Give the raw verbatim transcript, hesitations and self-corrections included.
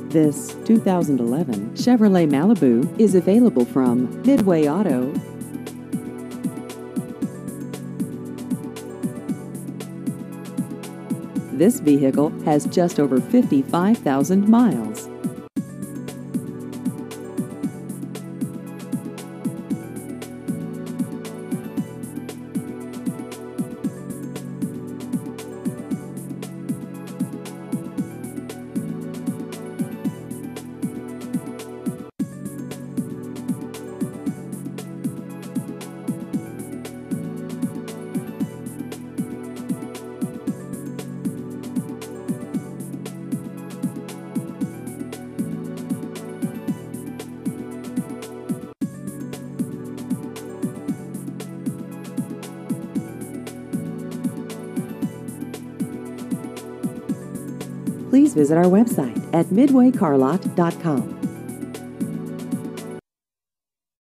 This two thousand eleven Chevrolet Malibu is available from Midway Auto. This vehicle has just over fifty-five thousand miles. Please visit our website at midway car lot dot com.